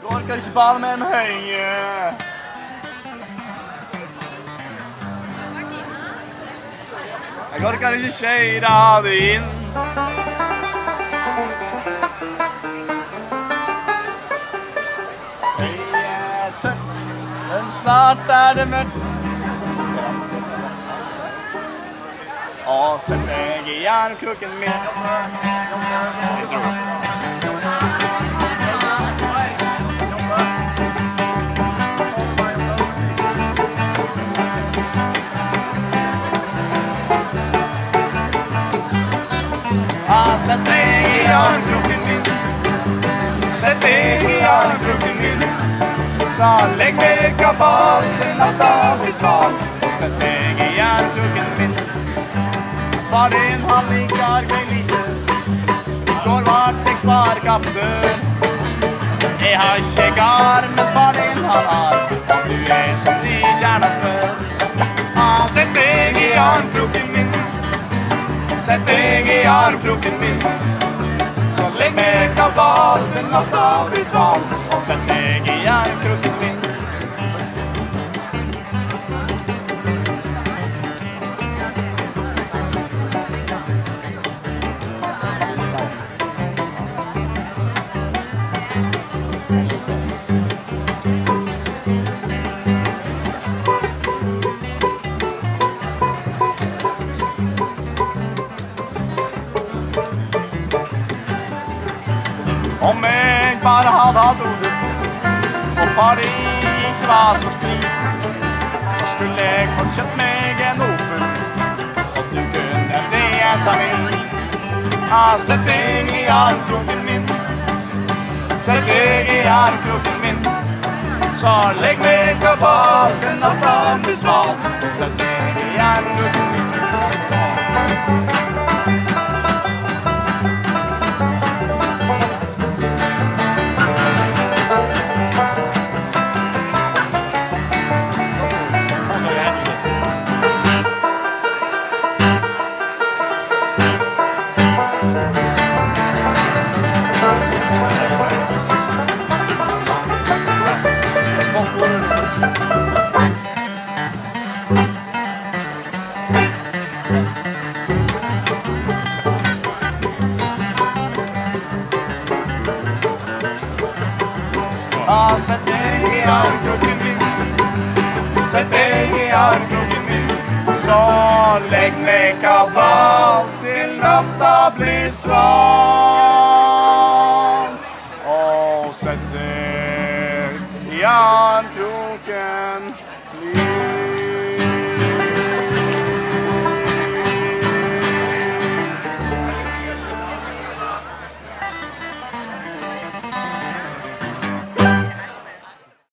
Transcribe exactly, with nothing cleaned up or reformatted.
orker ikke bane med en høye. Jeg orker ikke skjøyre det inn. Høye er tørt, men snart er det mørkt. Og sett deg i jernkroken min. Sett deg i jernkroken min. Sett deg i jernkroken min. Så legg meg kabal til natta blir sval. Og sett deg i jernkroken min. Far din han liker meg lite. I går vart jeg sparkappen. Jeg har ikke gar, men far din han har. Og du er som de kjerna smør. Sett deg i jernkroken min. Sett deg i armkroken min. Så legg meg kabal til natta blir sval. Og sett deg i armkroken min. Om jeg bare hadde hatt hodet, og far ikke var så stri, så skulle jeg fått kjøpt meg en Opel, og du kunne det enda min. Sett deg i armkroken min. Sett deg i armkroken min. Så legg meg kabal til natta blir sval. Sett deg i armkroken min. Sett deg i armkroken min. Sett deg i armkroken min. Så legg meg kabal til natta blir sval. Og sett deg i armkroken min.